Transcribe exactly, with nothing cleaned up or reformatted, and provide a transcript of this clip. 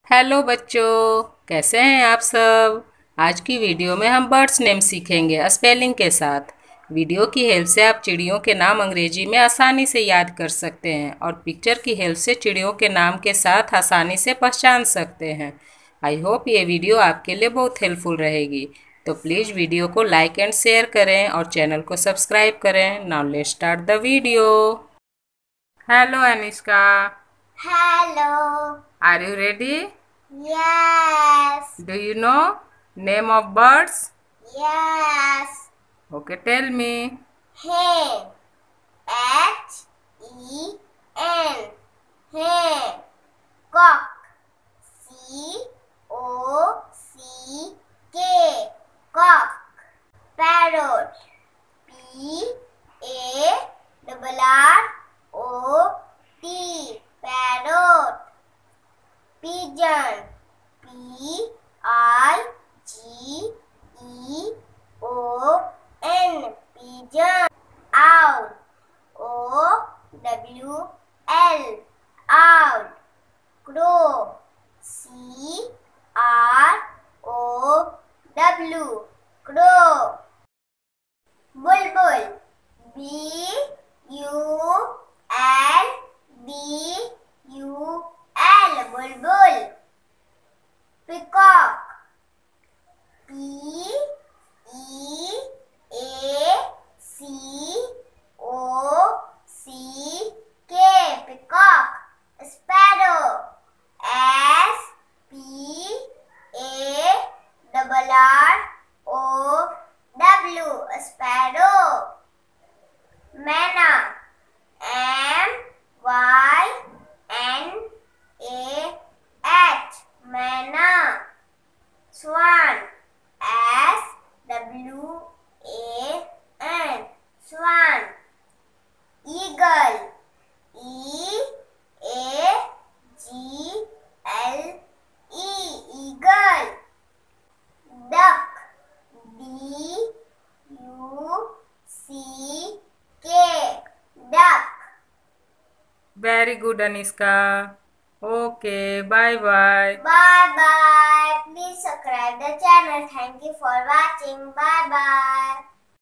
Hello बच्चों, कैसे हैं आप सब। आज की वीडियो में हम बर्ड्स नेम सीखेंगे स्पेलिंग के साथ। वीडियो की हेल्प से आप चिड़ियों के नाम अंग्रेजी में आसानी से याद कर सकते हैं और पिक्चर की हेल्प से चिड़ियों के नाम के साथ आसानी से पहचान सकते हैं। आई होप ये वीडियो आपके लिए बहुत हेल्पफुल रहेगी। तो प्लीज़ वीडियो को लाइक एंड शेयर करें और चैनल को सब्सक्राइब करें। Now let's start the video. Hello Anishka, Hello. Are you ready? Yes. Do you know name of birds? Yes. Okay, tell me. Hen. H E N. Hen. Cock. C O C K. Cock. Parrot. P A R R O T. Parrot. Pigeon. P I G E O N. Pigeon. Owl. O W L. Owl. Crow. C R O W. Crow. Bulbul. B U L B U L. Bulbul. Peacock. P E A C O C K. Peacock. Sparrow. S P A R R O W. Sparrow. Manna. M Y N A H. Manna. Swan. S W A N. Swan. Eagle. E A G L E. Eagle. Duck. D U C K. Duck. Very good, Aniska. Okay, bye bye. Bye bye. Please subscribe the channel. Thank you for watching. Bye bye.